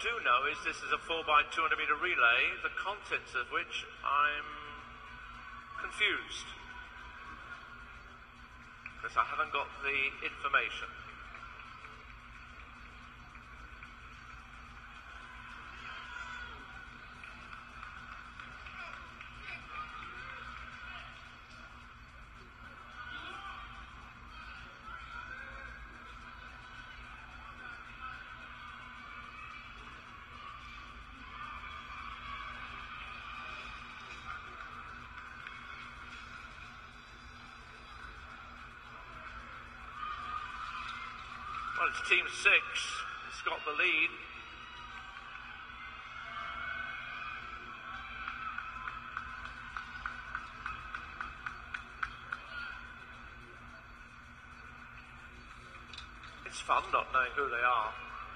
do know is this is a 4x200m relay, the contents of which I'm confused, because I haven't got the information. Well, it's Team 6 that's got the lead. It's fun not knowing who they are.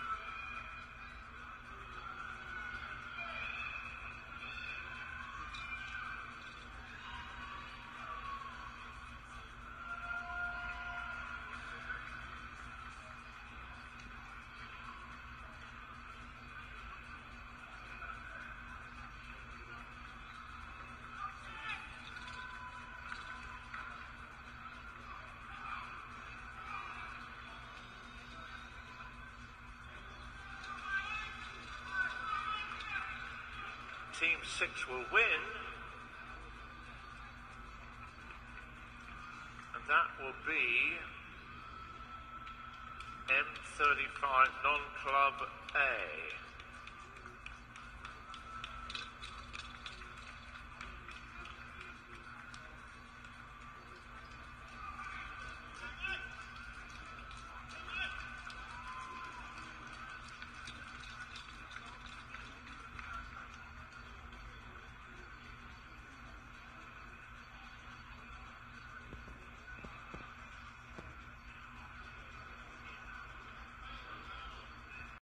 Team 6 will win, and that will be M35 non-club A.